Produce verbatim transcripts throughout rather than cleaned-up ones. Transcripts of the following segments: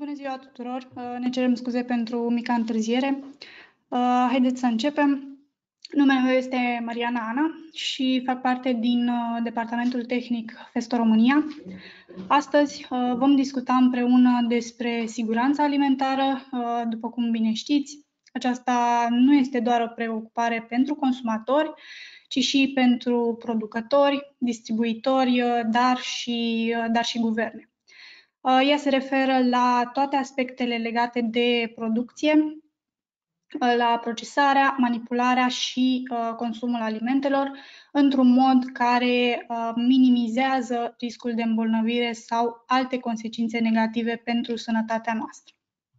Bună ziua tuturor! Ne cerem scuze pentru mica întârziere. Haideți să începem. Numele meu este Mariana Ana și fac parte din Departamentul Tehnic Festo România. Astăzi vom discuta împreună despre siguranța alimentară. După cum bine știți, aceasta nu este doar o preocupare pentru consumatori, ci și pentru producători, distribuitori, dar și, dar și guverne. Ea se referă la toate aspectele legate de producție, la procesarea, manipularea și consumul alimentelor într-un mod care minimizează riscul de îmbolnăvire sau alte consecințe negative pentru sănătatea noastră.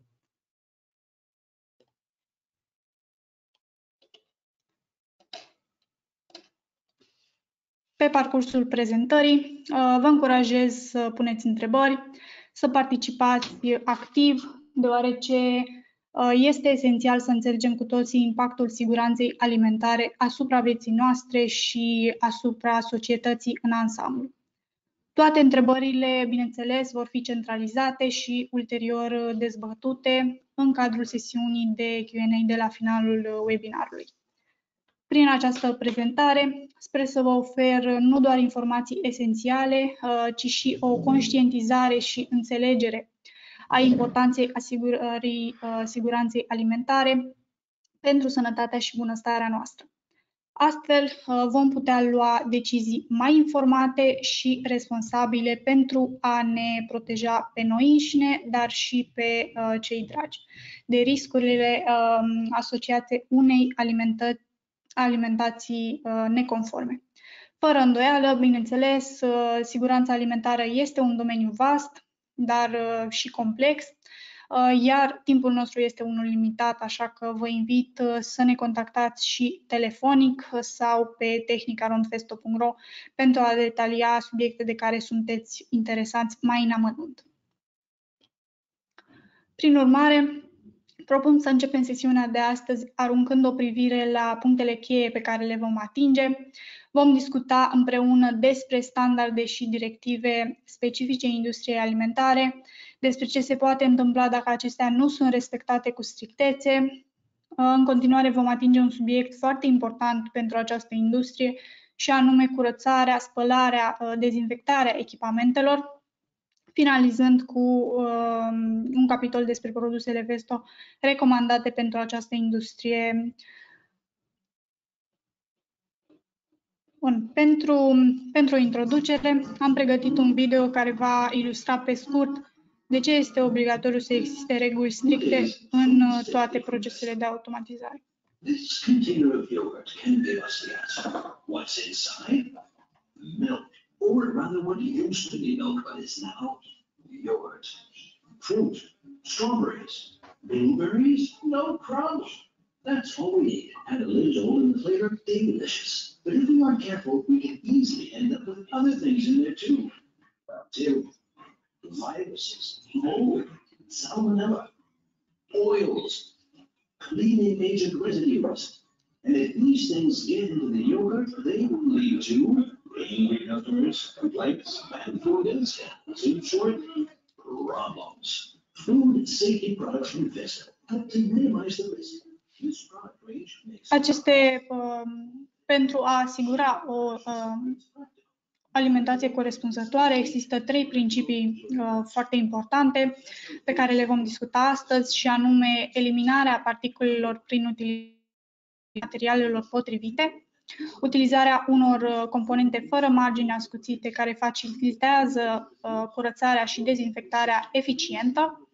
Pe parcursul prezentării, vă încurajez să puneți întrebări, să participați activ, deoarece este esențial să înțelegem cu toții impactul siguranței alimentare asupra vieții noastre și asupra societății în ansamblu. Toate întrebările, bineînțeles, vor fi centralizate și ulterior dezbătute în cadrul sesiunii de Q and A de la finalul webinarului. Prin această prezentare, sper să vă ofer nu doar informații esențiale, ci și o conștientizare și înțelegere a importanței asigurării siguranței alimentare pentru sănătatea și bunăstarea noastră. Astfel, vom putea lua decizii mai informate și responsabile pentru a ne proteja pe noi înșine, dar și pe cei dragi, de riscurile asociate unei alimentări alimentații neconforme. Fără îndoială, bineînțeles, siguranța alimentară este un domeniu vast, dar și complex, iar timpul nostru este unul limitat, așa că vă invit să ne contactați și telefonic sau pe tehnica rondfesto punct ro pentru a detalia subiecte de care sunteți interesați mai în amănunt. Prin urmare, propun să începem sesiunea de astăzi aruncând o privire la punctele cheie pe care le vom atinge. Vom discuta împreună despre standarde și directive specifice industriei alimentare, despre ce se poate întâmpla dacă acestea nu sunt respectate cu strictețe. În continuare vom atinge un subiect foarte important pentru această industrie și anume curățarea, spălarea, dezinfectarea echipamentelor, finalizând cu uh, un capitol despre produsele Festo recomandate pentru această industrie. Bun. Pentru, pentru o introducere am pregătit un video care va ilustra pe scurt de ce este obligatoriu să existe reguli stricte în toate procesele de automatizare. This container of yogurt can give us the answer. What's inside? Milk. Or rather what used to be milk, but is now yogurt. Fruit, strawberries, blueberries, no crumbs. That's all we need. And a little in the flavor, delicious. But if we aren't careful, we can easily end up with other things in there too. Bacteria, viruses, mold, salmonella, oils, cleaning agent residues. And if these things get into the yogurt, they will lead to angry customers, complaints, and food incidents. In short, problems. Food safety products from Festo help to minimize the risk. This product range makes Aceste, um, pentru a asigura o um, alimentație corespunzătoare, există trei principii uh, foarte importante pe care le vom discuta astăzi, și anume eliminarea particulelor prin utilizarea materialelor potrivite, utilizarea unor componente fără margini ascuțite care facilitează uh, curățarea și dezinfectarea eficientă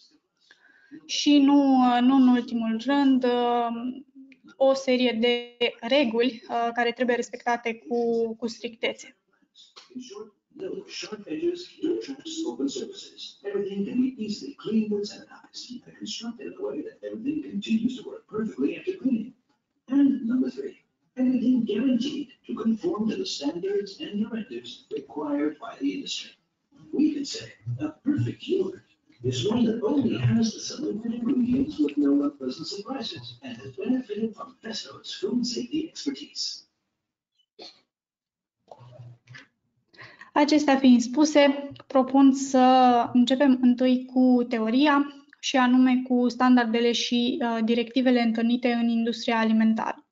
și nu, nu în ultimul rând uh, o serie de reguli uh, care trebuie respectate cu, cu strictețe. In short, no sharp edges, no traps, open surfaces. Everything can be easily cleaned and sanitized and constructed in a way that everything continues to work perfectly after cleaning. And number three, everything guaranteed to conform to the standards and directives required by the industry. We can say a perfect yogurt is one that only has the selected ingredients with no unpleasant surprises and has benefited from Festo's food safety expertise. Acestea fiind spuse, propun să începem întâi cu teoria și anume cu standardele și uh, directivele întâlnite în industria alimentară.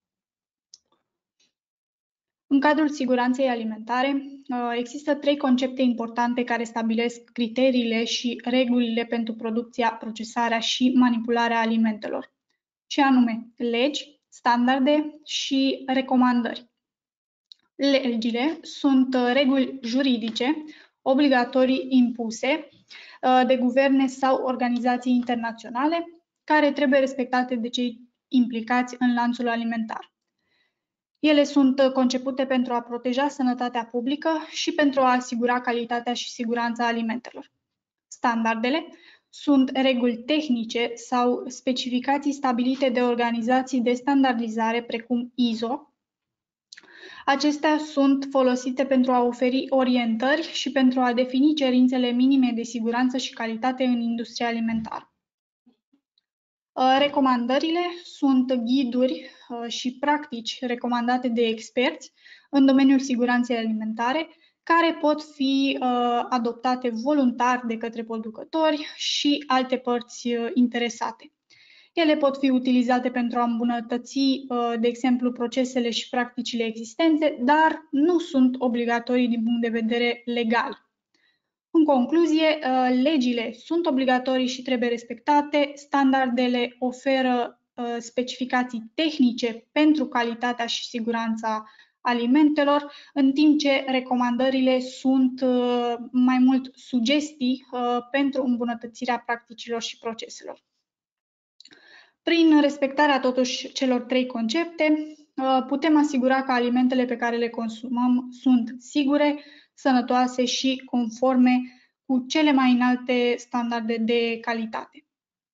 În cadrul siguranței alimentare, există trei concepte importante care stabilesc criteriile și regulile pentru producția, procesarea și manipularea alimentelor, și anume legi, standarde și recomandări. Legile sunt reguli juridice obligatorii impuse de guverne sau organizații internaționale care trebuie respectate de cei implicați în lanțul alimentar. Ele sunt concepute pentru a proteja sănătatea publică și pentru a asigura calitatea și siguranța alimentelor. Standardele sunt reguli tehnice sau specificații stabilite de organizații de standardizare precum I S O. Acestea sunt folosite pentru a oferi orientări și pentru a defini cerințele minime de siguranță și calitate în industria alimentară. Recomandările sunt ghiduri și practici recomandate de experți în domeniul siguranței alimentare, care pot fi adoptate voluntar de către producători și alte părți interesate. Ele pot fi utilizate pentru a îmbunătăți, de exemplu, procesele și practicile existente, dar nu sunt obligatorii din punct de vedere legal. În concluzie, legile sunt obligatorii și trebuie respectate, standardele oferă specificații tehnice pentru calitatea și siguranța alimentelor, în timp ce recomandările sunt mai mult sugestii pentru îmbunătățirea practicilor și proceselor. Prin respectarea totuși celor trei concepte, putem asigura că alimentele pe care le consumăm sunt sigure, sănătoase și conforme cu cele mai înalte standarde de calitate.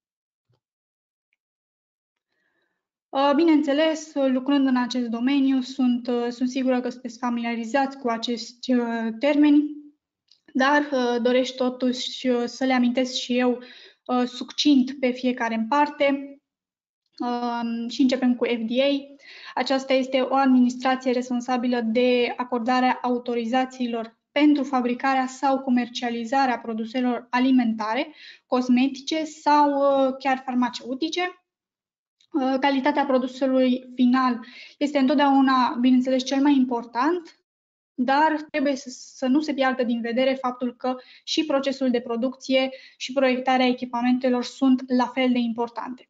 Bineînțeles, lucrând în acest domeniu, sunt, sunt sigură că sunteți familiarizați cu acești termeni, dar doresc totuși să le amintesc și eu succint pe fiecare în parte. Și începem cu F D A. Aceasta este o administrație responsabilă de acordarea autorizațiilor pentru fabricarea sau comercializarea produselor alimentare, cosmetice sau chiar farmaceutice. Calitatea produsului final este întotdeauna, bineînțeles, cel mai important, dar trebuie să, să nu se piardă din vedere faptul că și procesul de producție și proiectarea echipamentelor sunt la fel de importante.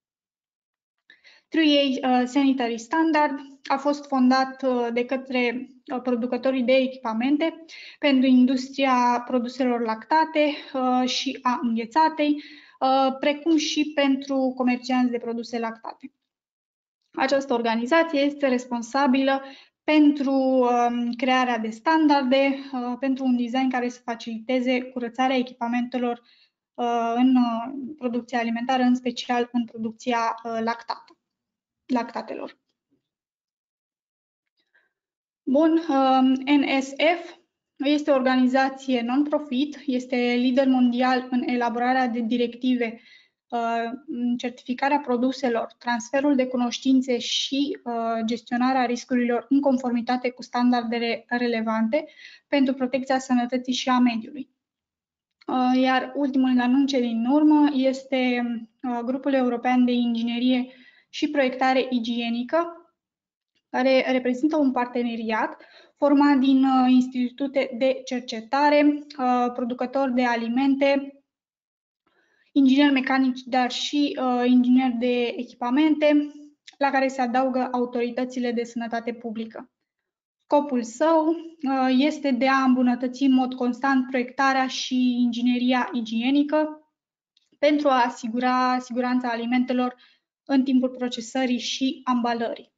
trei A Sanitary Standard a fost fondat de către producătorii de echipamente pentru industria produselor lactate și a înghețatei, precum și pentru comercianți de produse lactate. Această organizație este responsabilă pentru crearea de standarde, pentru un design care să faciliteze curățarea echipamentelor în producția alimentară, în special în producția lactată. lactatelor. Bun, N S F este o organizație non-profit, este lider mondial în elaborarea de directive, în certificarea produselor, transferul de cunoștințe și gestionarea riscurilor în conformitate cu standardele relevante pentru protecția sănătății și a mediului. Iar ultimul anunț din urmă este Grupul European de Inginerie și Proiectare Igienică, care reprezintă un parteneriat format din institute de cercetare, producători de alimente, ingineri mecanici, dar și ingineri de echipamente, la care se adaugă autoritățile de sănătate publică. Scopul său este de a îmbunătăți în mod constant proiectarea și ingineria igienică pentru a asigura siguranța alimentelor în timpul procesării și ambalării.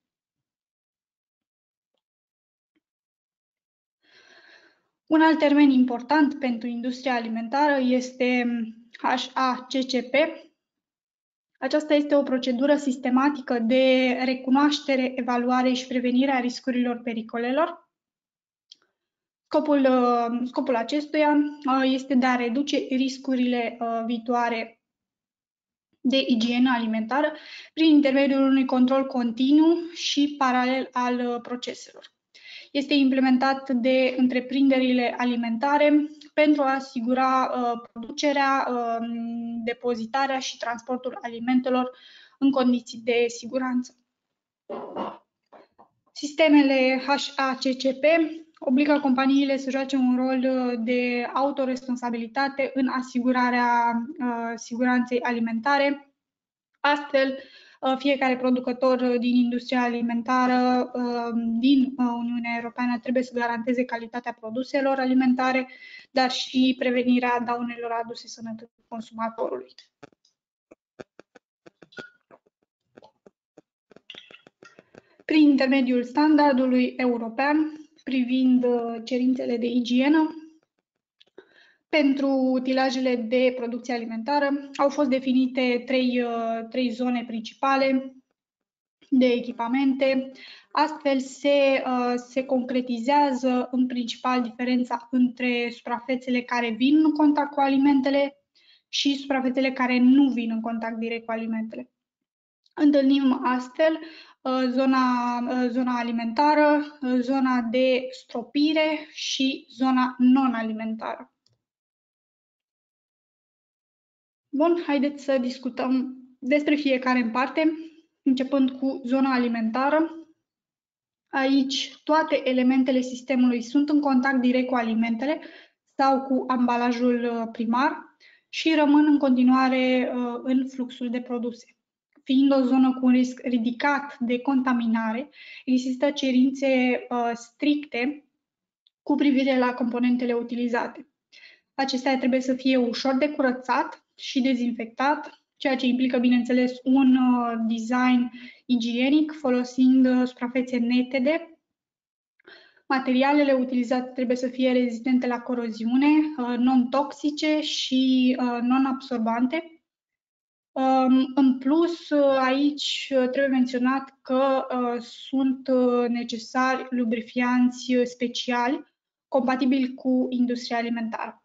Un alt termen important pentru industria alimentară este H A C C P. Aceasta este o procedură sistematică de recunoaștere, evaluare și prevenire a riscurilor pericolelor. Scopul, scopul acestuia este de a reduce riscurile viitoare de igienă alimentară prin intermediul unui control continuu și paralel al proceselor. este implementat de întreprinderile alimentare pentru a asigura uh, producerea, uh, depozitarea și transportul alimentelor în condiții de siguranță. Sistemele H A C C P obligă companiile să joace un rol de autoresponsabilitate în asigurarea uh, siguranței alimentare. Astfel, uh, fiecare producător din industria alimentară uh, din uh, Uniunea Europeană trebuie să garanteze calitatea produselor alimentare, dar și prevenirea daunelor aduse sănătății consumatorului. Prin intermediul standardului european privind cerințele de igienă, pentru utilajele de producție alimentară au fost definite trei, trei zone principale de echipamente. Astfel se, se concretizează în principal diferența între suprafețele care vin în contact cu alimentele și suprafețele care nu vin în contact direct cu alimentele. Întâlnim astfel zona, zona alimentară, zona de stropire și zona non-alimentară. Bun, haideți să discutăm despre fiecare în parte, începând cu zona alimentară. Aici toate elementele sistemului sunt în contact direct cu alimentele sau cu ambalajul primar și rămân în continuare în fluxul de produse. Fiind o zonă cu un risc ridicat de contaminare, există cerințe uh, stricte cu privire la componentele utilizate. Acestea trebuie să fie ușor de curățat și dezinfectat, ceea ce implică, bineînțeles, un uh, design igienic folosind uh, suprafețe netede. Materialele utilizate trebuie să fie rezistente la coroziune, uh, non-toxice și uh, non-absorbante. În plus, aici trebuie menționat că sunt necesari lubrifianți speciali compatibili cu industria alimentară.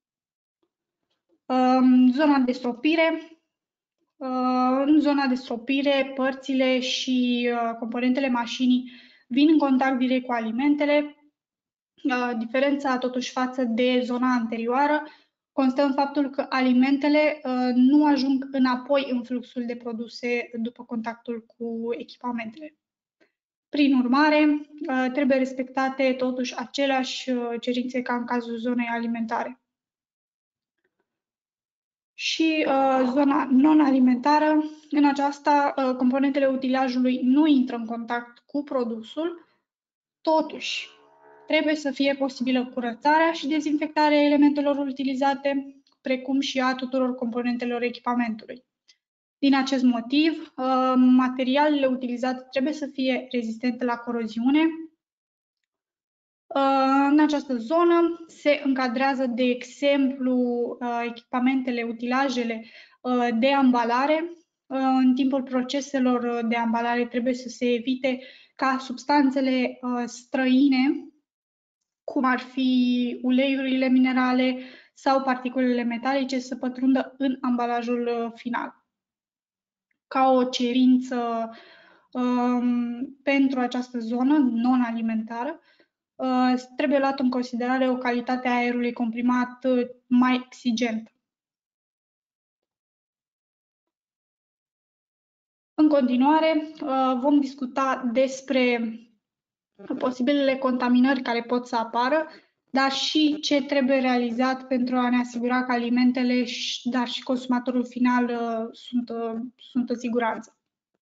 Zona de stropire. În zona de stropire, părțile și componentele mașinii vin în contact direct cu alimentele. Diferența, totuși, față de zona anterioară constă în faptul că alimentele uh, nu ajung înapoi în fluxul de produse după contactul cu echipamentele. Prin urmare, uh, trebuie respectate totuși aceleași uh, cerințe ca în cazul zonei alimentare. Și uh, zona non-alimentară, în aceasta uh, componentele utilajului nu intră în contact cu produsul, totuși trebuie să fie posibilă curățarea și dezinfectarea elementelor utilizate, precum și a tuturor componentelor echipamentului. Din acest motiv, materialele utilizate trebuie să fie rezistente la coroziune. În această zonă se încadrează, de exemplu, echipamentele, utilajele de ambalare. În timpul proceselor de ambalare trebuie să se evite ca substanțele străine, cum ar fi uleiurile minerale sau particulele metalice, să pătrundă în ambalajul final. Ca o cerință um, pentru această zonă non-alimentară, uh, trebuie luat în considerare o calitate a aerului comprimat mai exigentă. În continuare, uh, vom discuta despre posibilele contaminări care pot să apară, dar și ce trebuie realizat pentru a ne asigura că alimentele, dar și consumatorul final uh, sunt, uh, sunt în siguranță.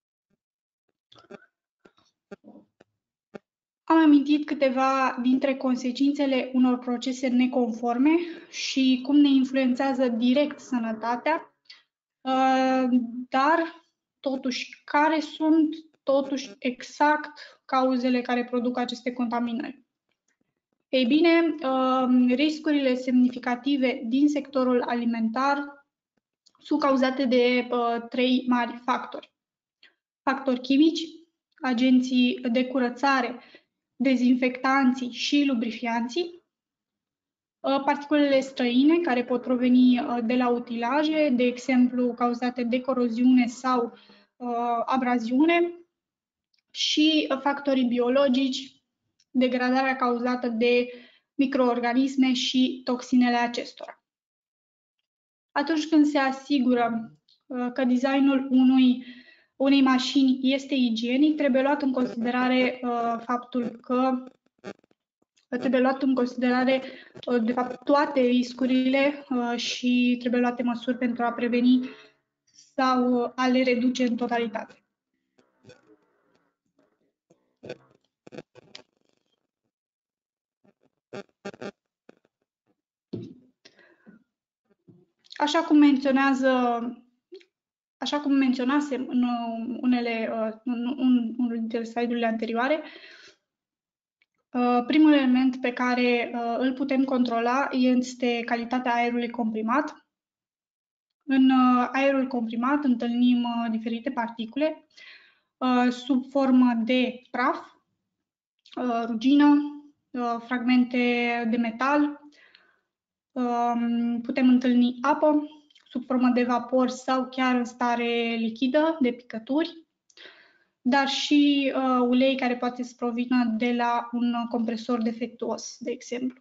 Am amintit câteva dintre consecințele unor procese neconforme și cum ne influențează direct sănătatea, uh, dar totuși care sunt totuși exact cauzele care produc aceste contaminări. Ei bine, riscurile semnificative din sectorul alimentar sunt cauzate de trei mari factori. Factori chimici, agenții de curățare, dezinfectanții și lubrifianții, particulele străine care pot proveni de la utilaje, de exemplu cauzate de coroziune sau abraziune, și factorii biologici, degradarea cauzată de microorganisme și toxinele acestora. Atunci când se asigură că designul unui, unei mașini este igienic, trebuie luat în considerare uh, faptul că trebuie luat în considerare uh, de fapt toate riscurile uh, și trebuie luate măsuri pentru a preveni sau uh, a le reduce în totalitate. Așa cum menționează Așa cum menționasem în unele, în unul dintre slide-urile anterioare, primul element pe care îl putem controla este calitatea aerului comprimat. În aerul comprimat întâlnim diferite particule sub formă de praf, rugină, fragmente de metal, putem întâlni apă sub formă de vapor sau chiar în stare lichidă, de picături, dar și uh, ulei care poate să provină de la un compresor defectuos, de exemplu.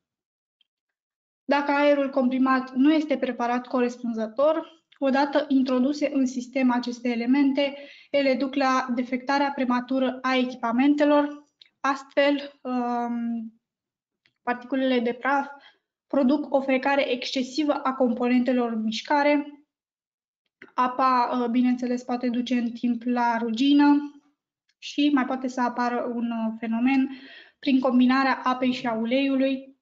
Dacă aerul comprimat nu este preparat corespunzător, odată introduse în sistem aceste elemente, ele duc la defectarea prematură a echipamentelor, astfel um, particulele de praf produc o frecare excesivă a componentelor în mișcare. Apa, bineînțeles, poate duce în timp la rugină și mai poate să apară un fenomen prin combinarea apei și a uleiului.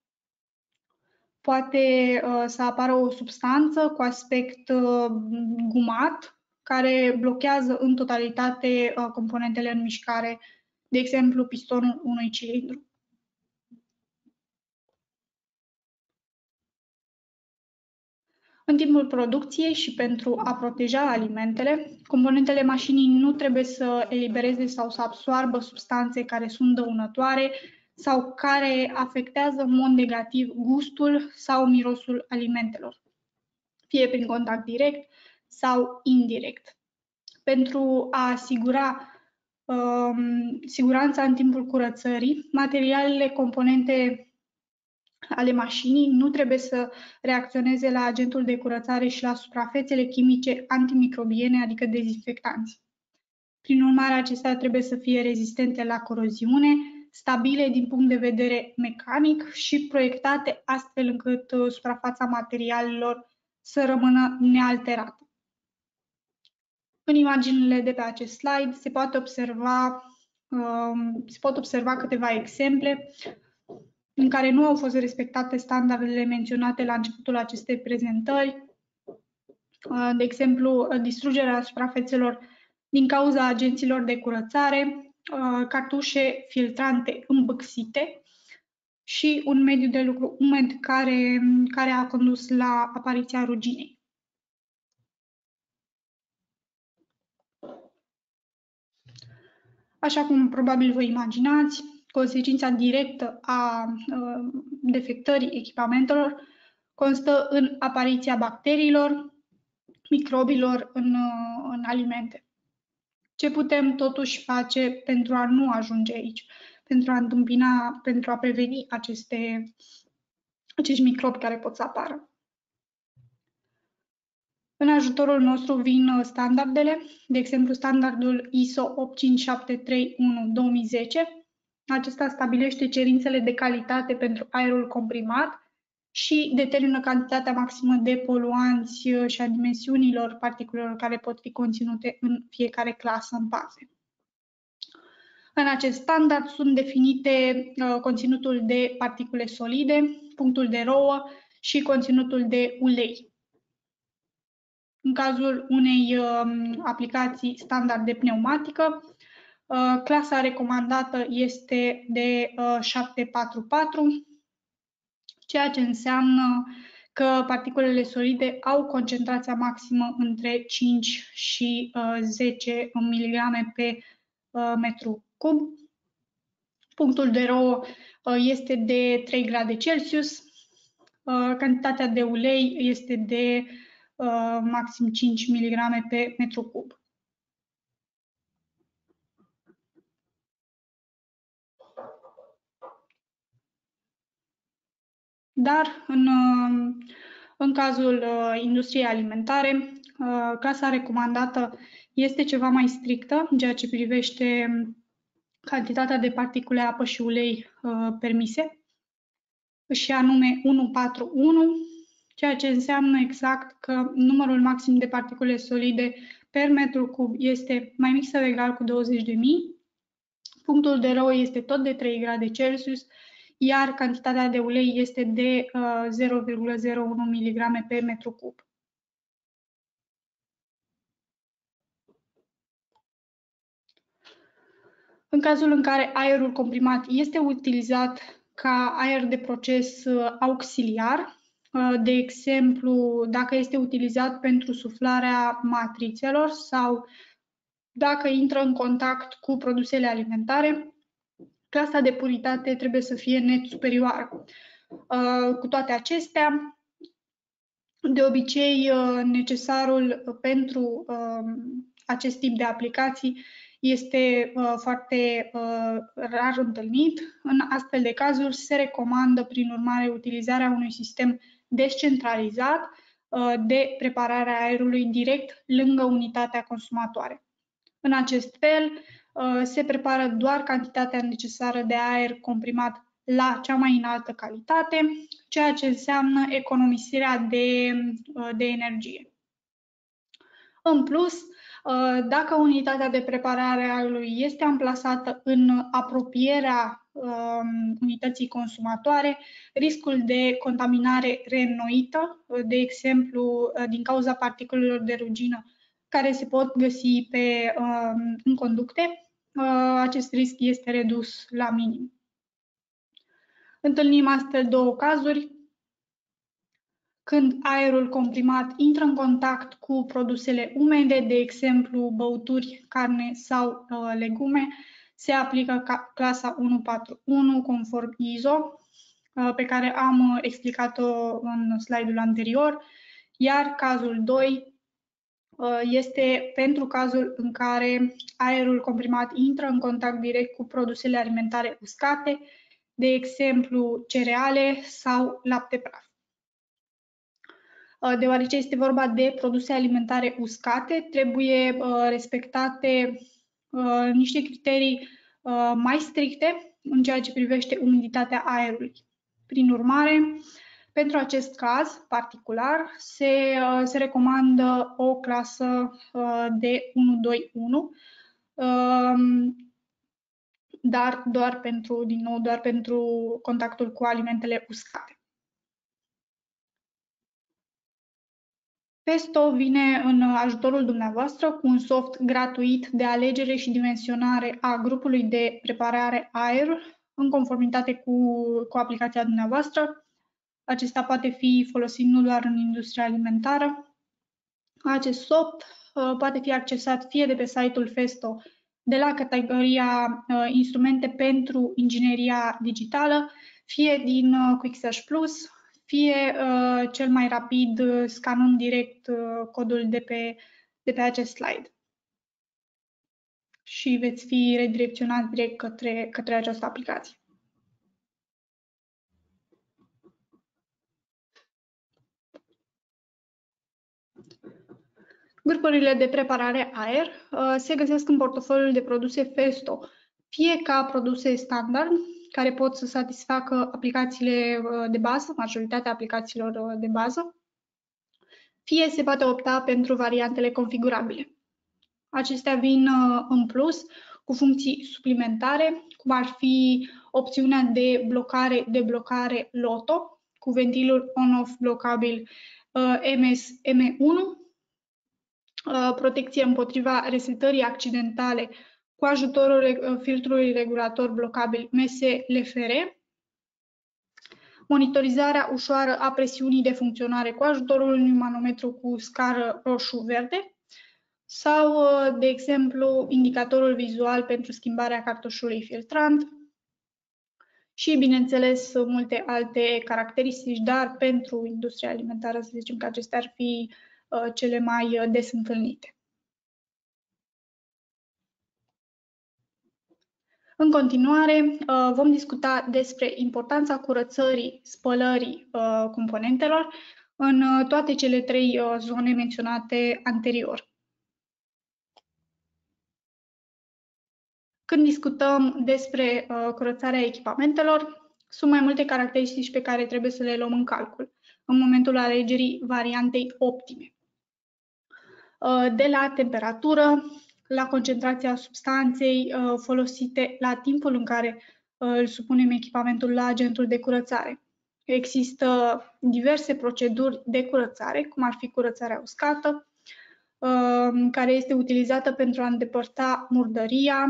Poate să apară o substanță cu aspect gumat care blochează în totalitate componentele în mișcare, de exemplu pistonul unui cilindru. În timpul producției și pentru a proteja alimentele, componentele mașinii nu trebuie să elibereze sau să absoarbă substanțe care sunt dăunătoare sau care afectează în mod negativ gustul sau mirosul alimentelor, fie prin contact direct sau indirect. Pentru a asigura um, siguranța în timpul curățării, materialele componente ale mașinii nu trebuie să reacționeze la agentul de curățare și la suprafețele chimice antimicrobiene, adică dezinfectanți. Prin urmare, acestea trebuie să fie rezistente la coroziune, stabile din punct de vedere mecanic și proiectate astfel încât suprafața materialelor să rămână nealterată. În imaginile de pe acest slide se poate observa, se pot observa câteva exemple în care nu au fost respectate standardele menționate la începutul acestei prezentări, de exemplu, distrugerea suprafețelor din cauza agenților de curățare, cartușe filtrante îmbâxite și un mediu de lucru umed care, care a condus la apariția ruginei. Așa cum probabil vă imaginați, consecința directă a uh, defectării echipamentelor constă în apariția bacteriilor, microbilor în, uh, în alimente. Ce putem totuși face pentru a nu ajunge aici, pentru a întâmpina, pentru a preveni aceste, acești microbi care pot să apară? În ajutorul nostru vin standardele, de exemplu standardul I S O opt cinci șapte trei unu două mii zece. Acesta stabilește cerințele de calitate pentru aerul comprimat și determină cantitatea maximă de poluanți și a dimensiunilor particulelor care pot fi conținute în fiecare clasă în parte. În acest standard sunt definite uh, conținutul de particule solide, punctul de rouă și conținutul de ulei. În cazul unei uh, aplicații standard de pneumatică, uh, clasa recomandată este de uh, șapte patru patru, ceea ce înseamnă că particulele solide au concentrația maximă între cinci și uh, zece miligrame pe uh, metru cub. Punctul de rouă uh, este de trei grade Celsius. Uh, cantitatea de ulei este de uh, maxim cinci miligrame pe metru cub. dar în, în cazul industriei alimentare, clasa recomandată este ceva mai strictă în ceea ce privește cantitatea de particule apă și ulei permise, și anume unu patru unu, ceea ce înseamnă exact că numărul maxim de particule solide per metru cub este mai mic sau egal cu douăzeci de mii, punctul de rău este tot de trei grade Celsius, iar cantitatea de ulei este de uh, zero virgulă zero unu miligrame pe metru cub. În cazul în care aerul comprimat este utilizat ca aer de proces uh, auxiliar, uh, de exemplu, dacă este utilizat pentru suflarea matrițelor sau dacă intră în contact cu produsele alimentare, clasa de puritate trebuie să fie net superioară. Uh, cu toate acestea, de obicei, uh, necesarul pentru uh, acest tip de aplicații este uh, foarte uh, rar întâlnit. În astfel de cazuri se recomandă, prin urmare, utilizarea unui sistem descentralizat uh, de preparare a aerului direct lângă unitatea consumatoare. În acest fel, uh, se prepară doar cantitatea necesară de aer comprimat la cea mai înaltă calitate, ceea ce înseamnă economisirea de, uh, de energie. În plus, dacă unitatea de preparare a aerului este amplasată în apropierea um, unității consumatoare, riscul de contaminare reînnoită, de exemplu din cauza particulelor de rugină care se pot găsi pe, um, în conducte, uh, acest risc este redus la minim. Întâlnim astfel două cazuri. Când aerul comprimat intră în contact cu produsele umede, de exemplu băuturi, carne sau uh, legume, se aplică ca clasa unu patru unu conform I S O, uh, pe care am explicat-o în slide-ul anterior, iar cazul doi uh, este pentru cazul în care aerul comprimat intră în contact direct cu produsele alimentare uscate, de exemplu cereale sau lapte praf. Deoarece este vorba de produse alimentare uscate, trebuie respectate niște criterii mai stricte în ceea ce privește umiditatea aerului. Prin urmare, pentru acest caz particular, se, se recomandă o clasă de unu doi unu, dar doar pentru, din nou, doar pentru contactul cu alimentele uscate. Festo vine în ajutorul dumneavoastră cu un soft gratuit de alegere și dimensionare a grupului de preparare aer în conformitate cu, cu aplicația dumneavoastră. Acesta poate fi folosit nu doar în industria alimentară. Acest soft uh, poate fi accesat fie de pe site-ul Festo de la categoria uh, instrumente pentru ingineria digitală, fie din uh, Quick Search Plus, fie uh, cel mai rapid uh, scanând direct uh, codul de pe, de pe acest slide. Și veți fi redirecționați direct către, către această aplicație. Grupurile de preparare aer uh, se găsesc în portofoliul de produse Festo, fie ca produse standard, care pot să satisfacă aplicațiile de bază, majoritatea aplicațiilor de bază, fie se poate opta pentru variantele configurabile. Acestea vin în plus cu funcții suplimentare, cum ar fi opțiunea de blocare-deblocare LOTO, cu ventilul on-off blocabil M S M unu, protecție împotriva resetării accidentale cu ajutorul filtrului regulator blocabil M S L F R, monitorizarea ușoară a presiunii de funcționare cu ajutorul unui manometru cu scară roșu-verde sau, de exemplu, indicatorul vizual pentru schimbarea cartușului filtrant și, bineînțeles, multe alte caracteristici, dar pentru industria alimentară să zicem că acestea ar fi uh, cele mai des întâlnite. În continuare, vom discuta despre importanța curățării, spălării componentelor în toate cele trei zone menționate anterior. Când discutăm despre curățarea echipamentelor, sunt mai multe caracteristici pe care trebuie să le luăm în calcul în momentul alegerii variantei optime. De la temperatură, la concentrația substanței folosite, la timpul în care îl supunem echipamentul la agentul de curățare. Există diverse proceduri de curățare, cum ar fi curățarea uscată, care este utilizată pentru a îndepărta murdăria,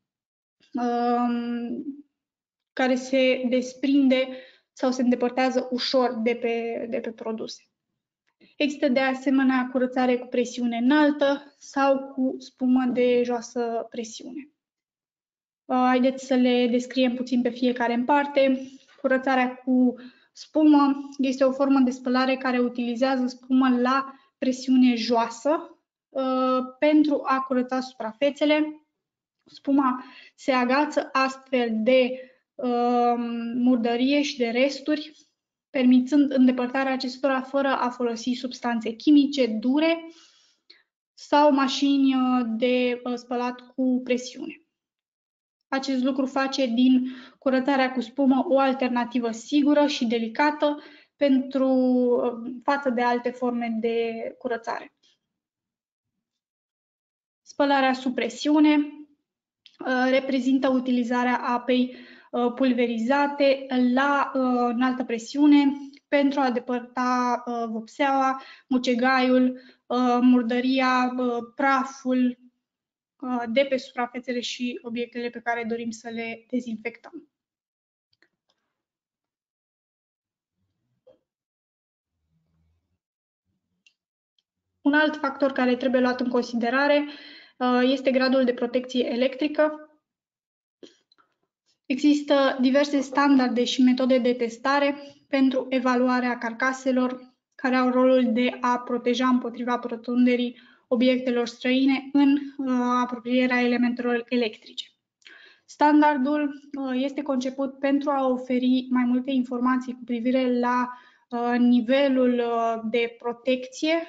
care se desprinde sau se îndepărtează ușor de pe, de pe produse. Există de asemenea curățare cu presiune înaltă sau cu spumă de joasă presiune. Haideți să le descriem puțin pe fiecare în parte. Curățarea cu spumă este o formă de spălare care utilizează spumă la presiune joasă pentru a curăța suprafețele. Spuma se agață astfel de murdărie și de resturi, permițând îndepărtarea acestora fără a folosi substanțe chimice dure sau mașini de spălat cu presiune. Acest lucru face din curățarea cu spumă o alternativă sigură și delicată pentru față de alte forme de curățare. Spălarea sub presiune reprezintă utilizarea apei pulverizate la înaltă presiune pentru a depărta vopseaua, mucegaiul, murdăria, praful de pe suprafețele și obiectele pe care dorim să le dezinfectăm. Un alt factor care trebuie luat în considerare este gradul de protecție electrică. Există diverse standarde și metode de testare pentru evaluarea carcaselor care au rolul de a proteja împotriva pătrunderii obiectelor străine în apropierea elementelor electrice. Standardul este conceput pentru a oferi mai multe informații cu privire la nivelul de protecție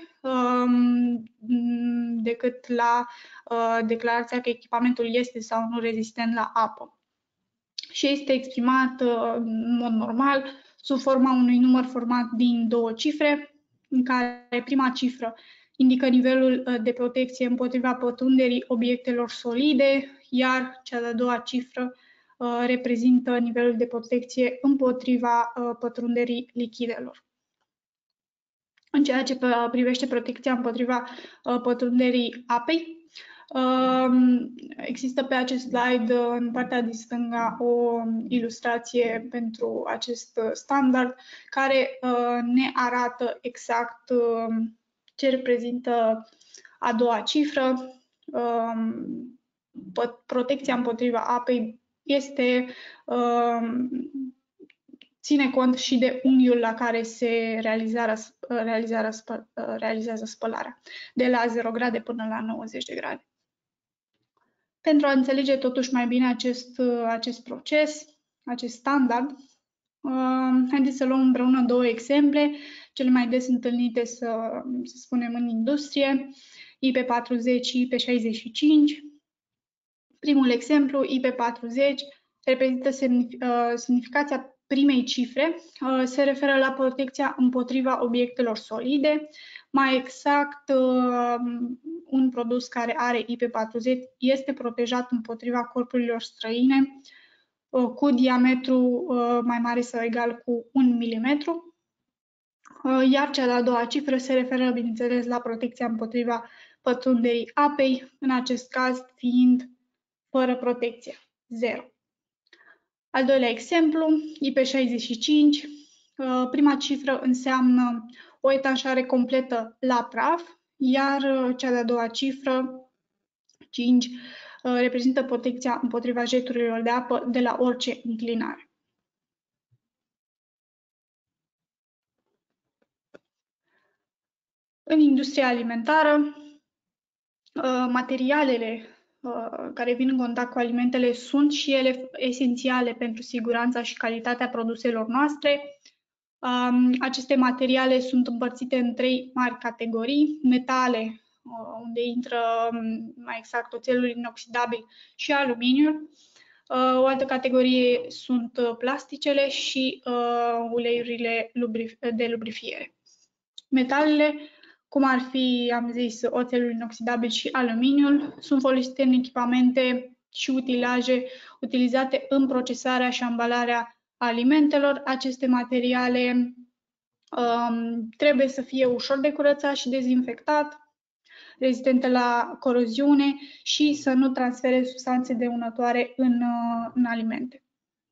decât la declarația că echipamentul este sau nu rezistent la apă. Și este exprimat în mod normal sub forma unui număr format din două cifre, în care prima cifră indică nivelul de protecție împotriva pătrunderii obiectelor solide, iar cea de-a doua cifră reprezintă nivelul de protecție împotriva pătrunderii lichidelor. În ceea ce privește protecția împotriva pătrunderii apei, există pe acest slide, în partea din stânga, o ilustrație pentru acest standard care ne arată exact ce reprezintă a doua cifră. Protecția împotriva apei este, ține cont și de unghiul la care se realizează, realizează spălarea, de la zero grade până la nouăzeci de grade. Pentru a înțelege totuși mai bine acest, acest proces, acest standard, haideți să luăm împreună două exemple, cele mai des întâlnite, să, să spunem, în industrie, I P patruzeci și I P șaizeci și cinci. Primul exemplu, I P patruzeci, reprezintă semnificația primei cifre, se referă la protecția împotriva obiectelor solide. Mai exact, un produs care are I P patruzeci este protejat împotriva corpurilor străine cu diametru mai mare sau egal cu un milimetru, iar cea de-a doua cifră se referă, bineînțeles, la protecția împotriva pătrunderii apei, în acest caz fiind fără protecție, zero. Al doilea exemplu, I P șaizeci și cinci, prima cifră înseamnă o etanșare completă la praf, iar cea de-a doua cifră, cinci, reprezintă protecția împotriva jeturilor de apă de la orice înclinare. În industria alimentară, materialele care vin în contact cu alimentele sunt și ele esențiale pentru siguranța și calitatea produselor noastre. Aceste materiale sunt împărțite în trei mari categorii: metale, unde intră mai exact oțelul inoxidabil și aluminiul. O altă categorie sunt plasticele și uleiurile de lubrifiere. Metalele, cum ar fi, am zis, oțelul inoxidabil și aluminiul, sunt folosite în echipamente și utilaje utilizate în procesarea și ambalarea alimentelor. Aceste materiale um, trebuie să fie ușor de curățat și dezinfectat, rezistente la coroziune și să nu transfere substanțe dăunătoare în, în alimente.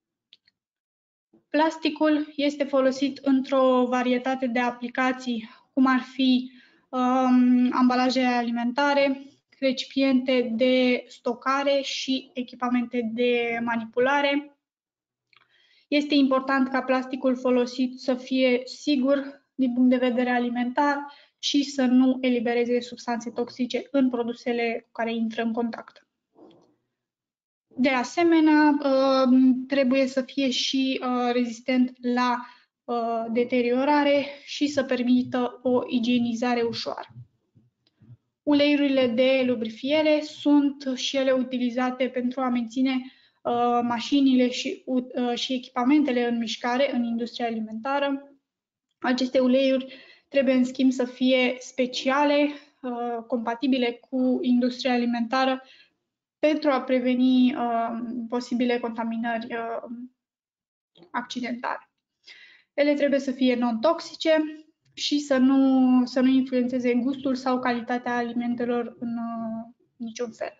Plasticul este folosit într-o varietate de aplicații, cum ar fi um, ambalaje alimentare, recipiente de stocare și echipamente de manipulare. Este important ca plasticul folosit să fie sigur din punct de vedere alimentar și să nu elibereze substanțe toxice în produsele cu care intră în contact. De asemenea, trebuie să fie și rezistent la deteriorare și să permită o igienizare ușoară. Uleiurile de lubrifiere sunt și ele utilizate pentru a menține mașinile și, și echipamentele în mișcare în industria alimentară. Aceste uleiuri trebuie, în schimb, să fie speciale, compatibile cu industria alimentară, pentru a preveni uh, posibile contaminări uh, accidentale. Ele trebuie să fie non-toxice și să nu, să nu influențeze gustul sau calitatea alimentelor în uh, niciun fel.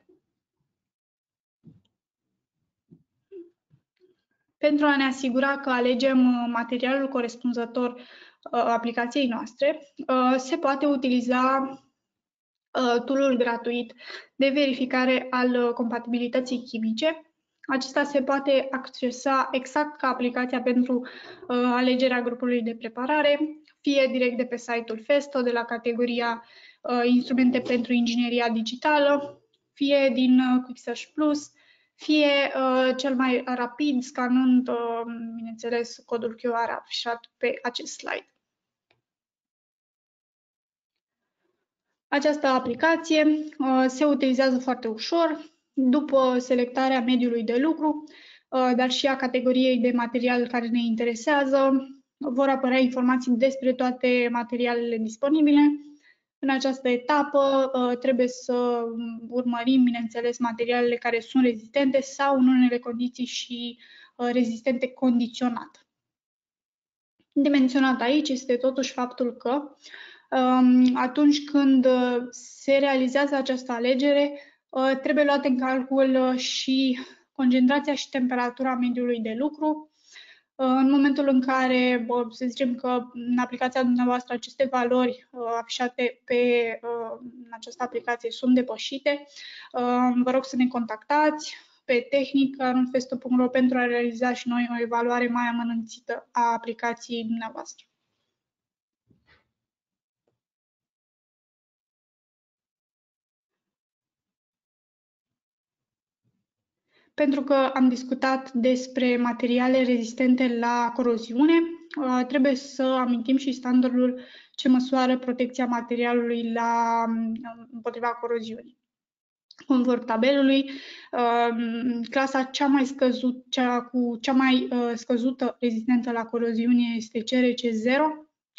Pentru a ne asigura că alegem materialul corespunzător uh, aplicației noastre, uh, se poate utiliza tool-ul gratuit de verificare al compatibilității chimice. Acesta se poate accesa exact ca aplicația pentru uh, alegerea grupului de preparare, fie direct de pe site-ul Festo, de la categoria uh, Instrumente pentru ingineria digitală, fie din uh, Quick Search Plus, fie uh, cel mai rapid, scanând, uh, bineînțeles, codul Q R afișat pe acest slide. Această aplicație uh, se utilizează foarte ușor după selectarea mediului de lucru, uh, dar și a categoriei de material care ne interesează. Vor apărea informații despre toate materialele disponibile. În această etapă uh, trebuie să urmărim, bineînțeles, materialele care sunt rezistente sau, în unele condiții, și uh, rezistente condiționat. De menționat aici este totuși faptul că atunci când se realizează această alegere, trebuie luate în calcul și concentrația și temperatura mediului de lucru. În momentul în care, să zicem că în aplicația dumneavoastră aceste valori afișate pe această aplicație sunt depășite, vă rog să ne contactați pe tehnic arond festo punct ro pentru a realiza și noi o evaluare mai amănunțită a aplicației dumneavoastră. Pentru că am discutat despre materiale rezistente la coroziune, trebuie să amintim și standardul ce măsoară protecția materialului la, împotriva coroziunii. Conform tabelului, clasa cea mai scăzută, cea cu cea mai scăzută rezistență la coroziune este C R C zero,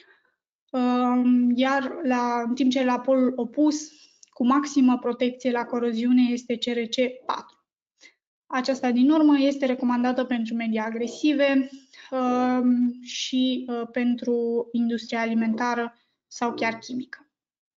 iar la, în timp ce la polul opus, cu maximă protecție la coroziune, este C R C patru. Aceasta, din urmă, este recomandată pentru medii agresive uh, și uh, pentru industria alimentară sau chiar chimică.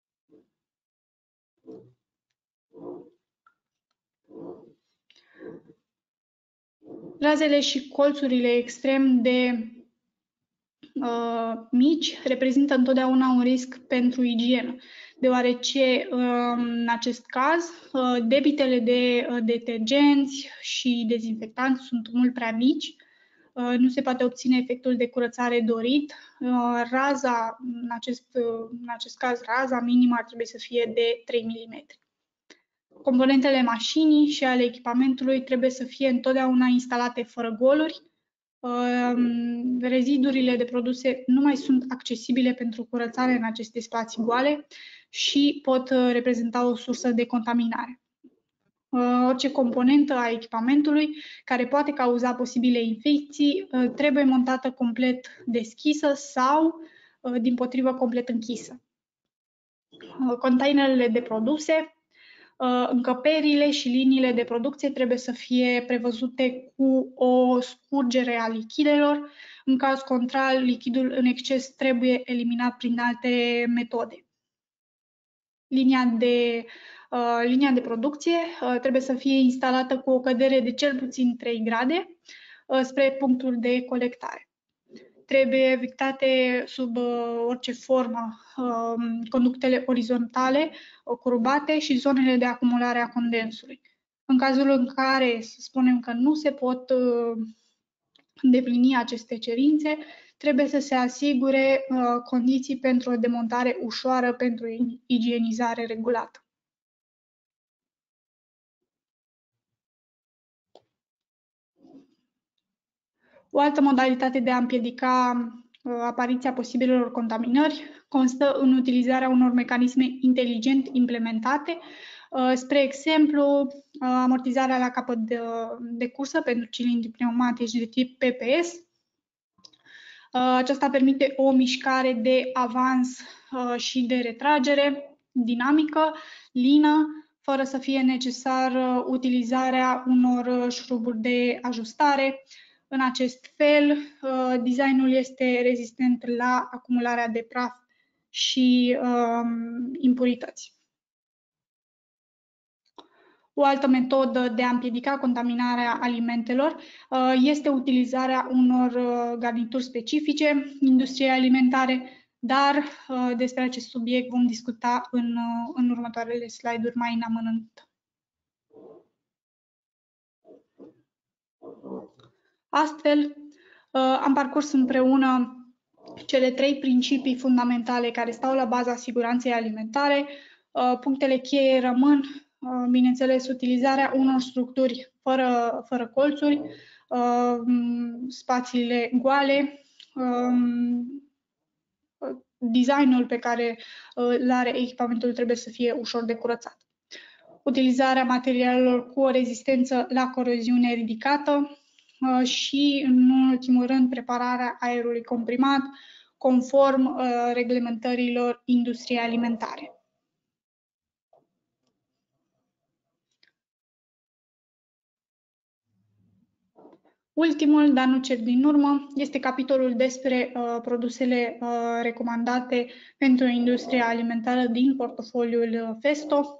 Razele și colțurile extrem de uh, mici reprezintă întotdeauna un risc pentru igienă, deoarece în acest caz debitele de detergenți și dezinfectanți sunt mult prea mici, nu se poate obține efectul de curățare dorit. Raza, în acest, în acest caz, raza minimă ar trebui să fie de trei milimetri. Componentele mașinii și ale echipamentului trebuie să fie întotdeauna instalate fără goluri. Rezidurile de produse nu mai sunt accesibile pentru curățare în aceste spații goale și pot reprezenta o sursă de contaminare. Orice componentă a echipamentului care poate cauza posibile infecții trebuie montată complet deschisă sau, dimpotrivă, complet închisă. Containerele de produse, încăperile și liniile de producție trebuie să fie prevăzute cu o scurgere a lichidelor. În caz contrar, lichidul în exces trebuie eliminat prin alte metode. Linia de, uh, linia de producție uh, trebuie să fie instalată cu o cădere de cel puțin trei grade uh, spre punctul de colectare. Trebuie evitate sub uh, orice formă uh, conductele orizontale, uh, curbate și zonele de acumulare a condensului. În cazul în care, să spunem că nu se pot uh, îndeplini aceste cerințe, trebuie să se asigure uh, condiții pentru o demontare ușoară pentru igienizare regulată. O altă modalitate de a împiedica uh, apariția posibilelor contaminări constă în utilizarea unor mecanisme inteligent implementate, uh, spre exemplu, uh, amortizarea la capăt de, de cursă pentru cilindri pneumatici de tip P P S. Uh, aceasta permite o mișcare de avans uh, și de retragere dinamică, lină, fără să fie necesar uh, utilizarea unor șuruburi de ajustare. În acest fel, designul este rezistent la acumularea de praf și um, impurități. O altă metodă de a împiedica contaminarea alimentelor uh, este utilizarea unor uh, garnituri specifice industriei alimentare, dar uh, despre acest subiect vom discuta în, uh, în următoarele slide-uri mai în amănunt. Astfel, am parcurs împreună cele trei principii fundamentale care stau la baza siguranței alimentare. Punctele cheie rămân, bineînțeles, utilizarea unor structuri fără, fără colțuri, spațiile goale, designul pe care îl are echipamentul trebuie să fie ușor de curățat. Utilizarea materialelor cu o rezistență la coroziune ridicată, și, în ultimul rând, prepararea aerului comprimat conform uh, reglementărilor industriei alimentare. Ultimul, dar nu cel din urmă, este capitolul despre uh, produsele uh, recomandate pentru industria alimentară din portofoliul Festo.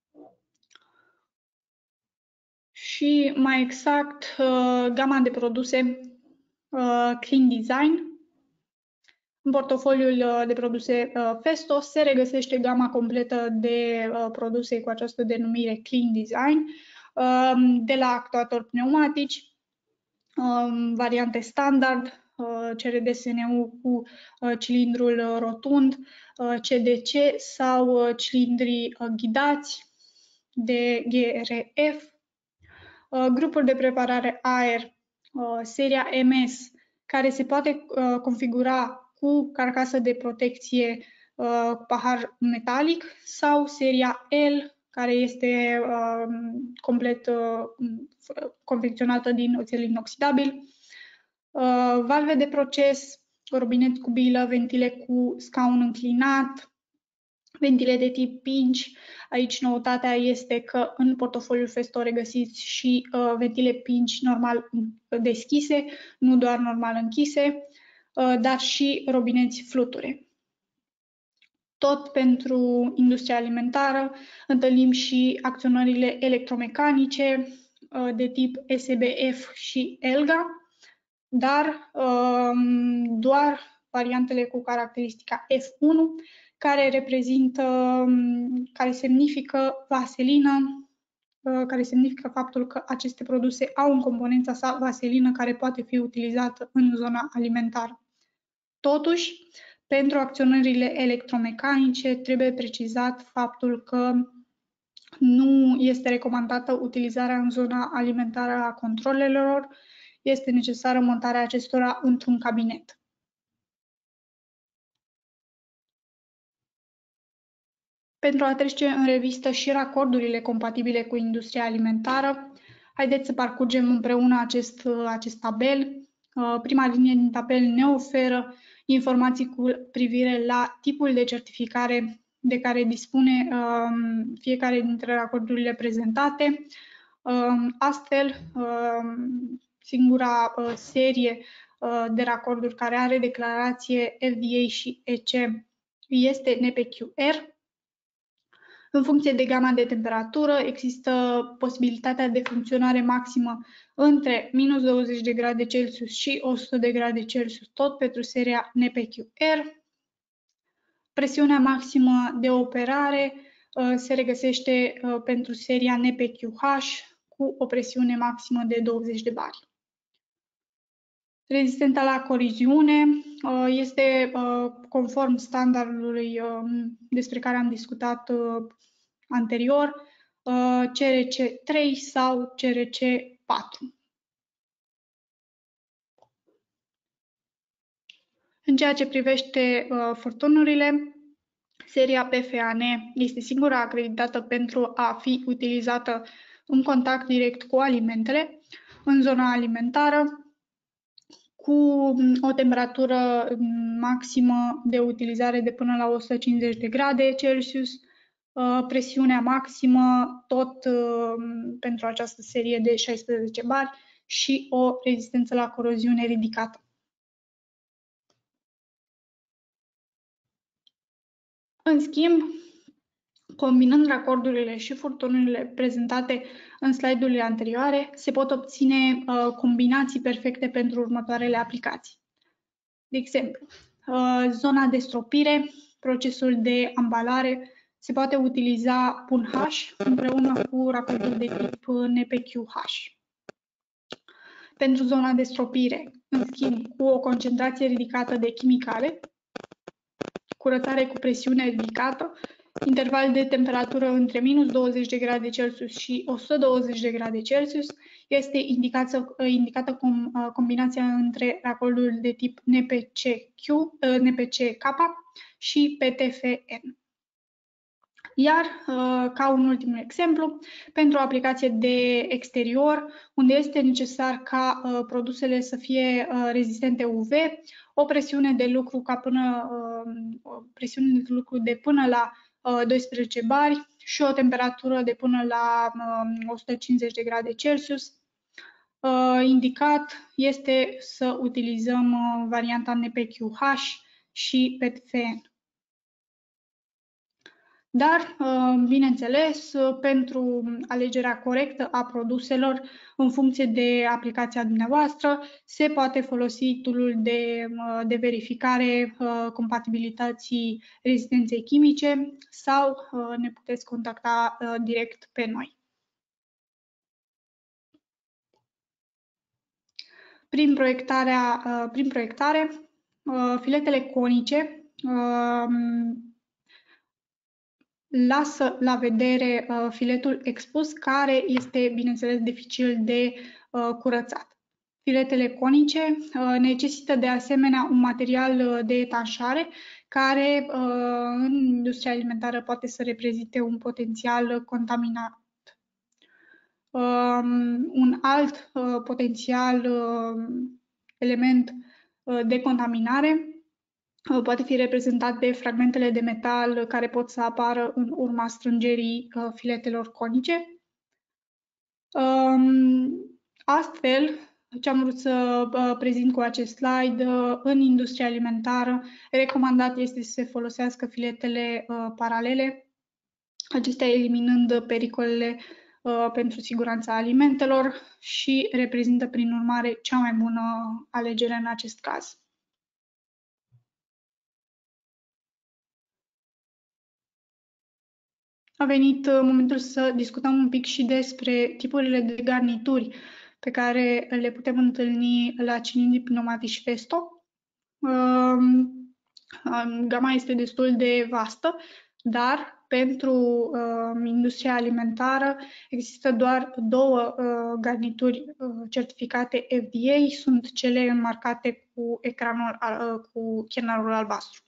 Și mai exact, uh, gama de produse uh, Clean Design. În portofoliul uh, de produse uh, Festo se regăsește gama completă de uh, produse cu această denumire Clean Design, uh, de la actuatori pneumatici, uh, variante standard, uh, C R D S N U cu uh, cilindrul rotund, uh, C D C sau uh, cilindrii uh, ghidați de G R F. Grupuri de preparare aer, seria M S, care se poate configura cu carcasă de protecție pahar metalic, sau seria L, care este complet confecționată din oțel inoxidabil, valve de proces, robinet cu bilă, ventile cu scaun înclinat, ventile de tip pinch. Aici noutatea este că în portofoliul Festo regăsiți și uh, ventile pinch normal deschise, nu doar normal închise, uh, dar și robineți fluture. Tot pentru industria alimentară întâlnim și acționările electromecanice uh, de tip S B F și ELGA, dar uh, doar variantele cu caracteristica F unu, care reprezintă, care semnifică vaselină, care semnifică faptul că aceste produse au în componența sa vaselină care poate fi utilizată în zona alimentară. Totuși, pentru acționările electromecanice trebuie precizat faptul că Nu este recomandată utilizarea în zona alimentară a controlelor. Este necesară montarea acestora într-un cabinet. Pentru a trece în revistă și racordurile compatibile cu industria alimentară, haideți să parcurgem împreună acest, acest tabel. Prima linie din tabel ne oferă informații cu privire la tipul de certificare de care dispune um, fiecare dintre racordurile prezentate. Um, astfel, um, singura uh, serie uh, de racorduri care are declarație F D A și E C este N P Q R. În funcție de gama de temperatură, există posibilitatea de funcționare maximă între minus douăzeci de grade Celsius și o sută de grade Celsius, tot pentru seria N P Q R. Presiunea maximă de operare uh, se regăsește uh, pentru seria N P Q H cu o presiune maximă de douăzeci de bari. Rezistența la coriziune uh, este uh, conform standardului uh, despre care am discutat uh, anterior, uh, C R C trei sau C R C patru. În ceea ce privește uh, furtunurile, seria P F A N este singura acreditată pentru a fi utilizată în contact direct cu alimentele, în zona alimentară, cu o temperatură maximă de utilizare de până la o sută cincizeci de grade Celsius, presiunea maximă tot pentru această serie de șaisprezece bari și o rezistență la coroziune ridicată. În schimb, combinând racordurile și furtunurile prezentate în slide-urile anterioare, se pot obține uh, combinații perfecte pentru următoarele aplicații. De exemplu, uh, zona de stropire, procesul de ambalare, se poate utiliza P U N H împreună cu racordul de tip N P Q H. Pentru zona de stropire, în schimb, cu o concentrație ridicată de chimicale, curățare cu presiune ridicată, interval de temperatură între minus douăzeci de grade Celsius și o sută douăzeci de grade Celsius, este indicată, indicată cum, combinația între racordul de tip N P C Q, N P C K și P T F N. Iar, ca un ultim exemplu, pentru o aplicație de exterior, unde este necesar ca produsele să fie rezistente U V, o presiune de lucru, ca până, o presiune de lucru de până la doisprezece bari și o temperatură de până la o sută cincizeci de grade Celsius. Indicat este să utilizăm varianta N P Q H și P T F N. Dar, bineînțeles, pentru alegerea corectă a produselor în funcție de aplicația dumneavoastră, se poate folosi tool-ul de, de verificare compatibilității rezistenței chimice sau ne puteți contacta direct pe noi. Prin, proiectarea, prin proiectare, filetele conice lasă la vedere uh, filetul expus, care este, bineînțeles, dificil de uh, curățat. Filetele conice uh, necesită de asemenea un material uh, de etanșare, care uh, în industria alimentară poate să reprezinte un potențial contaminat. Um, un alt uh, potențial uh, element uh, de contaminare poate fi reprezentat de fragmentele de metal care pot să apară în urma strângerii filetelor conice. Astfel, ce am vrut să prezint cu acest slide, în industria alimentară, recomandat este să se folosească filetele paralele, acestea eliminând pericolele pentru siguranța alimentelor și reprezintă, prin urmare, cea mai bună alegere în acest caz. A venit momentul să discutăm un pic și despre tipurile de garnituri pe care le putem întâlni la cilindri pneumatici Festo. Gama este destul de vastă, dar pentru uh, industria alimentară există doar două uh, garnituri uh, certificate F D A, sunt cele înmarcate cu ecranul, uh, cu chenarul albastru.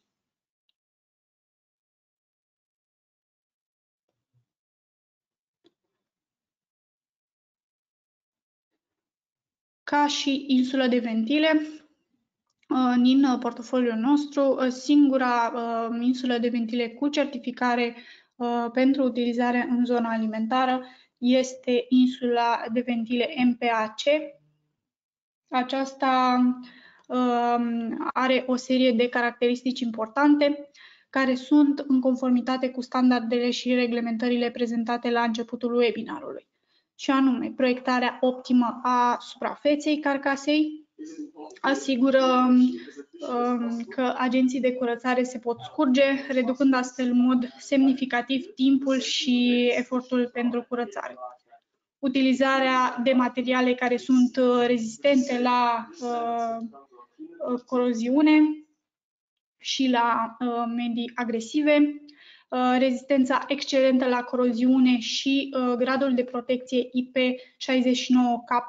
Ca și insulă de ventile, din portofoliul nostru, singura insulă de ventile cu certificare pentru utilizare în zona alimentară este insula de ventile M P A C. Aceasta are o serie de caracteristici importante care sunt în conformitate cu standardele și reglementările prezentate la începutul webinarului, și anume proiectarea optimă a suprafeței carcasei, asigură um, că agenții de curățare se pot scurge, reducând astfel în mod semnificativ timpul și efortul pentru curățare. Utilizarea de materiale care sunt rezistente la uh, coroziune și la uh, medii agresive, uh, rezistența excelentă la coroziune și uh, gradul de protecție I P șaizeci și nouă K,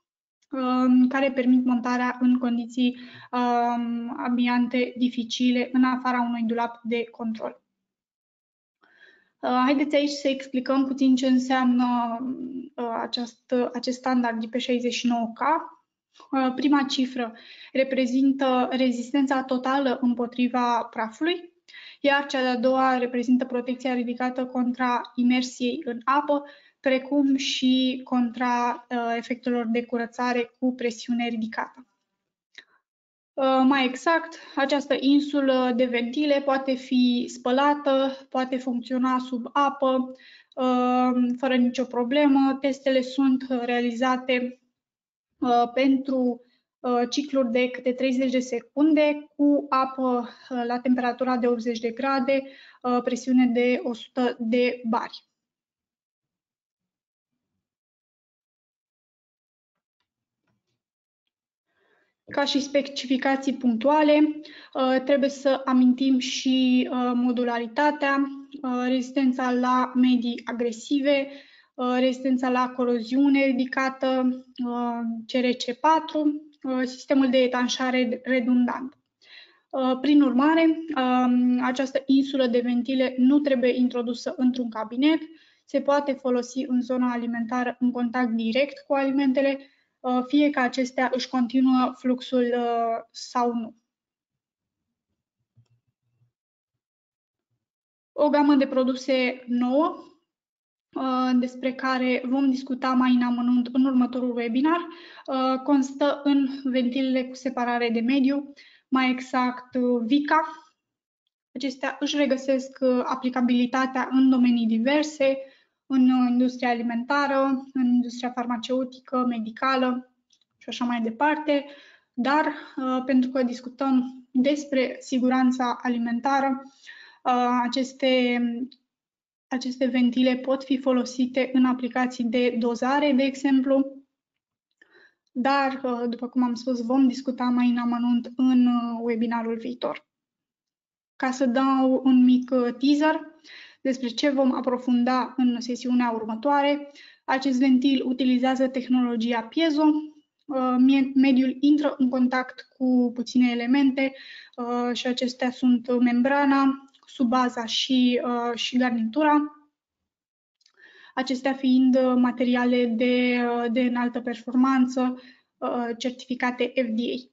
care permit montarea în condiții um, ambiente dificile în afara unui dulap de control. Uh, haideți aici să explicăm puțin ce înseamnă uh, acest, acest standard I P șaizeci și nouă K. Uh, prima cifră reprezintă rezistența totală împotriva prafului, iar cea de-a doua reprezintă protecția ridicată contra imersiei în apă, precum și contra uh, efectelor de curățare cu presiune ridicată. Uh, mai exact, această insulă de ventile poate fi spălată, poate funcționa sub apă, uh, fără nicio problemă. Testele sunt realizate uh, pentru uh, cicluri de câte treizeci de secunde cu apă uh, la temperatura de optzeci de grade, uh, presiune de o sută de bari. Ca și specificații punctuale, trebuie să amintim și modularitatea, rezistența la medii agresive, rezistența la coroziune ridicată, C R C patru, sistemul de etanșare redundant. Prin urmare, această insulă de ventile nu trebuie introdusă într-un cabinet, se poate folosi în zona alimentară în contact direct cu alimentele, fie că acestea își continuă fluxul sau nu. O gamă de produse nouă, despre care vom discuta mai în amănunt în următorul webinar, constă în ventilele cu separare de mediu, mai exact VICA. Acestea își regăsesc aplicabilitatea în domenii diverse, în industria alimentară, în industria farmaceutică, medicală și așa mai departe, dar pentru că discutăm despre siguranța alimentară, aceste, aceste ventile pot fi folosite în aplicații de dozare, de exemplu, dar, după cum am spus, vom discuta mai în amănunt în webinarul viitor. Ca să dau un mic teaser despre ce vom aprofunda în sesiunea următoare, acest ventil utilizează tehnologia piezo, mediul intră în contact cu puține elemente și acestea sunt membrana, subbaza și, și garnitura, acestea fiind materiale de, de înaltă performanță certificate F D A.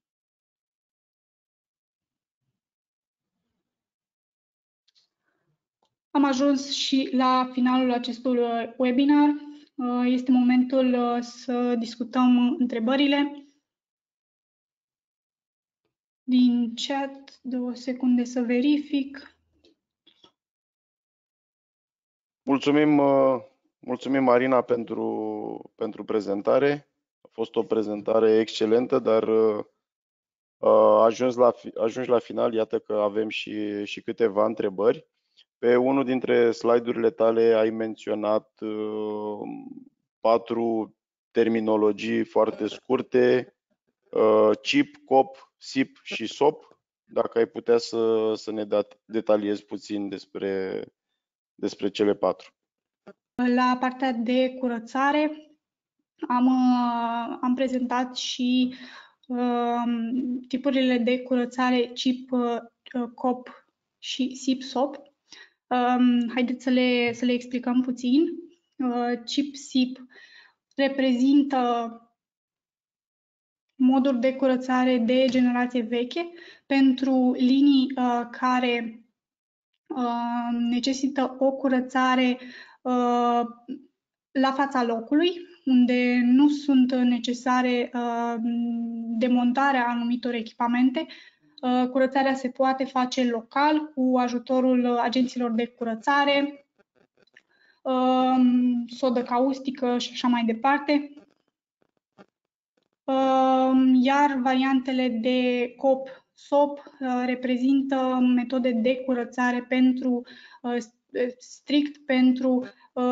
Am ajuns și la finalul acestui webinar. Este momentul să discutăm întrebările. Din chat, două secunde să verific. Mulțumim, mulțumim Marina pentru, pentru prezentare. A fost o prezentare excelentă, dar ajuns la, ajungi la final, iată că avem și, și câteva întrebări. Pe unul dintre slide-urile tale ai menționat uh, patru terminologii foarte scurte, uh, C I P, C O P, S I P și S O P. Dacă ai putea să, să ne detaliezi puțin despre, despre cele patru. La partea de curățare am, am prezentat și uh, tipurile de curățare chip, uh, cop și sip-sop. Um, haideți să le, să le explicăm puțin. Uh, chip-sip reprezintă moduri de curățare de generație veche pentru linii uh, care uh, necesită o curățare uh, la fața locului, unde nu sunt necesare uh, demontarea anumitor echipamente. Uh, curățarea se poate face local cu ajutorul agenților de curățare, uh, sodă caustică și așa mai departe. Iar variantele de cop sop reprezintă metode de curățare pentru, strict pentru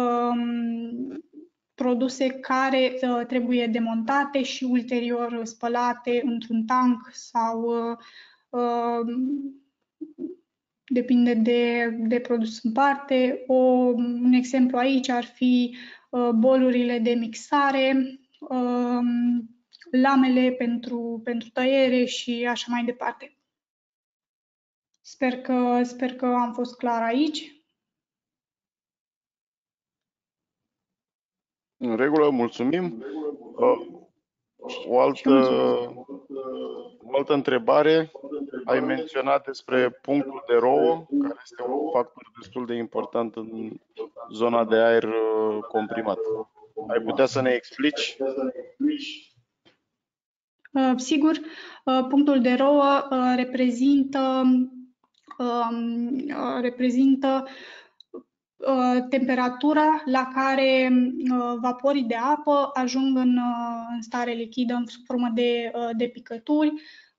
produse care trebuie demontate și ulterior spălate într-un tank sau depinde de, de produs în parte. O, un exemplu aici ar fi bolurile de mixare, lamele pentru, pentru tăiere și așa mai departe. Sper că, sper că am fost clar aici. În regulă, mulțumim. O altă, o altă întrebare. Ai menționat despre punctul de rouă, care este un factor destul de important în zona de aer comprimat. Ai putea să ne explici? Uh, sigur, uh, punctul de rouă uh, reprezintă, reprezintă temperatura la care vaporii de apă ajung în, în stare lichidă, în sub formă de, de picături.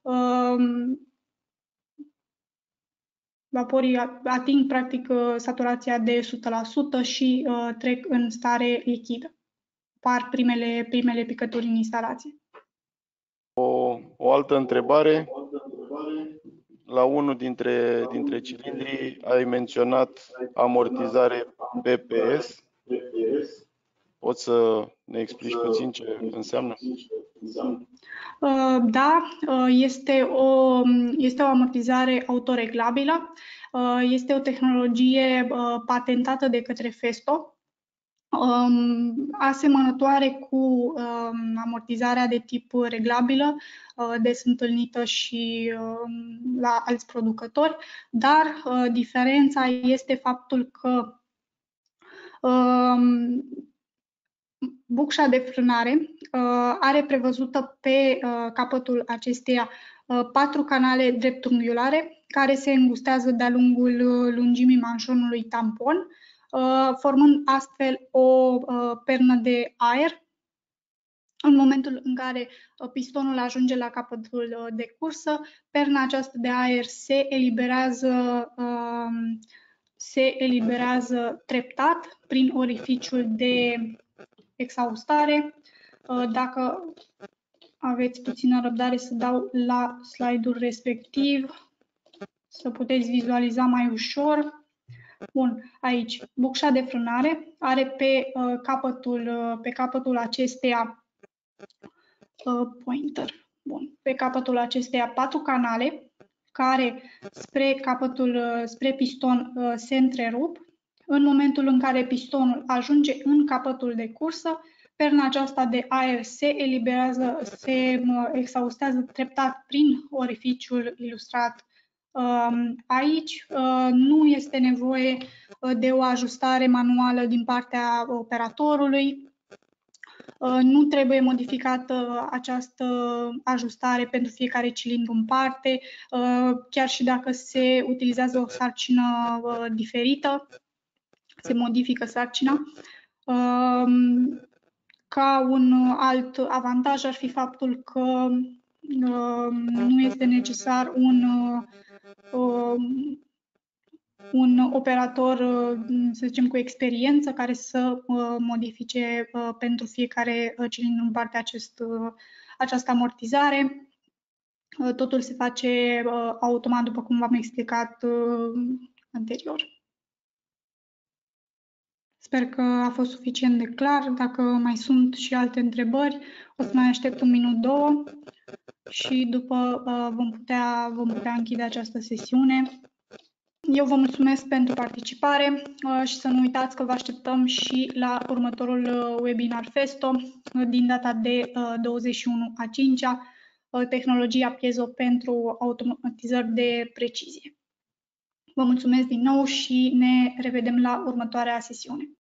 Vaporii ating practic saturația de o sută la sută și trec în stare lichidă. Par primele, primele picături în instalație. O, o altă întrebare. La unul dintre, dintre cilindri ai menționat amortizare B P S. Poți să ne explici puțin ce înseamnă? Da, este o, este o amortizare autoreglabilă. Este o tehnologie patentată de către Festo, asemănătoare cu amortizarea de tip reglabilă, des întâlnită și la alți producători, dar diferența este faptul că bucșa de frânare are prevăzută pe capătul acesteia patru canale dreptunghiulare care se îngustează de-a lungul lungimii manșonului tampon, formând astfel o pernă de aer. În momentul în care pistonul ajunge la capătul de cursă, perna aceasta de aer se eliberează, se eliberează treptat prin orificiul de exhaustare. Dacă aveți puțină răbdare să dau la slide-ul respectiv, să puteți vizualiza mai ușor. Bun, aici, bucșa de frânare are pe uh, capătul, uh, pe capătul acesteia uh, pointer. Bun, pe capătul acesteia patru canale care spre capătul, uh, spre piston uh, se întrerup. În momentul în care pistonul ajunge în capătul de cursă, perna aceasta de aer se eliberează, se uh, exhaustează treptat prin orificiul ilustrat aici. Nu este nevoie de o ajustare manuală din partea operatorului. Nu trebuie modificată această ajustare pentru fiecare cilindru în parte, chiar și dacă se utilizează o sarcină diferită, se modifică sarcina. Ca un alt avantaj ar fi faptul că nu este necesar un un operator, să zicem, cu experiență care să modifice pentru fiecare cilindru în parte acest, această amortizare. Totul se face automat, după cum v-am explicat anterior. Sper că a fost suficient de clar. Dacă mai sunt și alte întrebări, o să mai aștept un minut, două și după uh, vom putea, vom putea închide această sesiune. Eu vă mulțumesc pentru participare uh, și să nu uitați că vă așteptăm și la următorul uh, webinar Festo uh, din data de uh, douăzeci și unu a cincea, uh, tehnologia piezo pentru automatizări de precizie. Vă mulțumesc din nou și ne revedem la următoarea sesiune.